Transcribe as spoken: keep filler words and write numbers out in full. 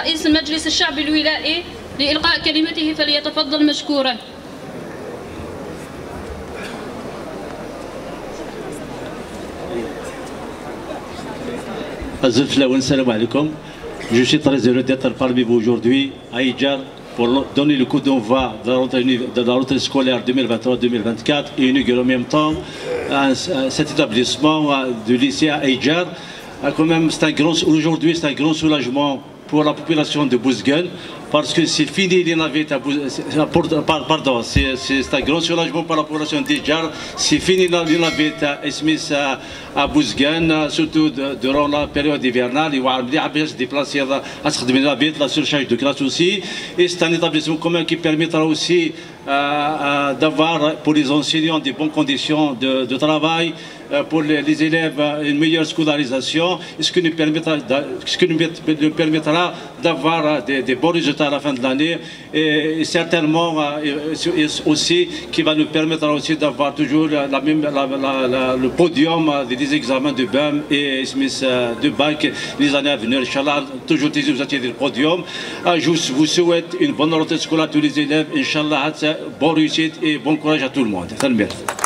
رئيس مجلس الشعب الولائي لإلقاء كلمته فليتفضل مشكورا. Assalamu alaikum. Je suis très heureux d'être parmi vous aujourd'hui à Aïdjar pour donner le coup d'envoi de la rentrée scolaire deux mille vingt-trois deux mille vingt-quatre et inaugurer en même temps cet établissement du lycée à Aïdjar. Quand même, aujourd'hui, c'est un grand soulagement pour la population de Bouzguel parce que c'est fini les navettes à pardon, c'est un grand soulagement pour la population d'Aïdjar. C'est fini les navettes à Esmis à Bouzguel, surtout durant la période hivernale. Il va se déplacer à se navette, la surcharge de classe aussi. Et c'est un établissement commun qui permettra aussi euh, d'avoir pour les enseignants des bonnes conditions de, de travail, euh, pour les, les élèves une meilleure scolarisation, ce qui nous permettra, ce qui nous permettra d'avoir des, des bons résultats à la fin de l'année et, et certainement euh, et aussi qui va nous permettre aussi d'avoir toujours la même, la, la, la, le podium des examens de B E M et Smith de bac les années à venir. Inch'Allah, toujours vous êtes le podium. Je vous souhaite une bonne rentrée scolaire à tous les élèves. Inch'Allah, bonne réussite et bon courage à tout le monde.